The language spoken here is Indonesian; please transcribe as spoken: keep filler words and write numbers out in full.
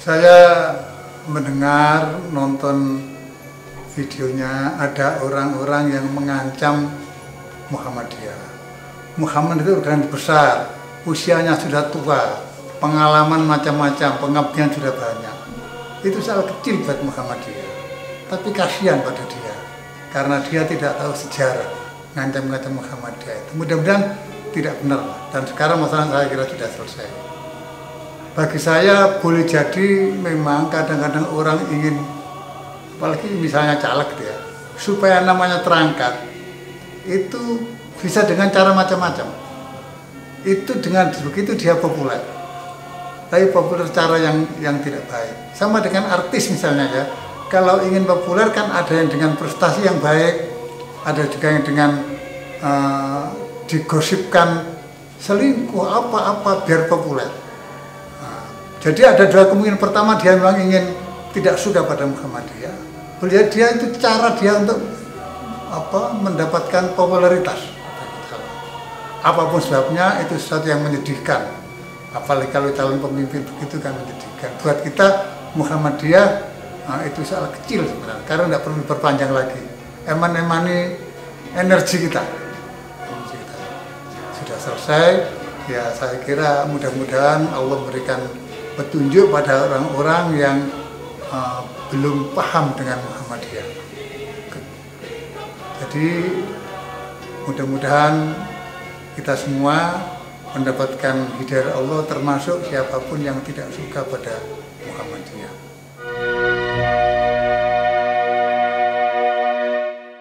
Saya mendengar, nonton videonya, ada orang-orang yang mengancam Muhammadiyah. Muhammad itu organisasi besar, usianya sudah tua, pengalaman macam-macam, pengabdian sudah banyak. Itu soal kecil buat Muhammadiyah. Tapi kasihan pada dia, karena dia tidak tahu sejarah ngancam-ngancam Muhammadiyah itu. Mudah-mudahan tidak benar, dan sekarang masalah saya kira sudah selesai. Bagi saya boleh jadi memang kadang-kadang orang ingin, apalagi misalnya caleg gitu ya, supaya namanya terangkat, itu bisa dengan cara macam-macam. Itu dengan begitu dia populer, tapi populer cara yang yang tidak baik. Sama dengan artis misalnya ya, kalau ingin populer kan ada yang dengan prestasi yang baik, ada juga yang dengan uh, digosipkan selingkuh apa-apa biar populer. Jadi ada dua kemungkinan. Pertama, dia memang ingin tidak suka pada Muhammadiyah. Boleh dia itu cara dia untuk apa mendapatkan popularitas. Apapun sebabnya, itu sesuatu yang menyedihkan. Apalagi kalau calon pemimpin begitu kan menyedihkan. Buat kita Muhammadiyah nah, itu soal kecil sebenarnya, karena tidak perlu diperpanjang lagi. Eman-emani energi kita. energi kita sudah selesai. Ya saya kira mudah-mudahan Allah berikan petunjuk pada orang-orang yang uh, belum paham dengan Muhammadiyah. Jadi mudah-mudahan kita semua mendapatkan hidayah Allah, termasuk siapapun yang tidak suka pada Muhammadiyah.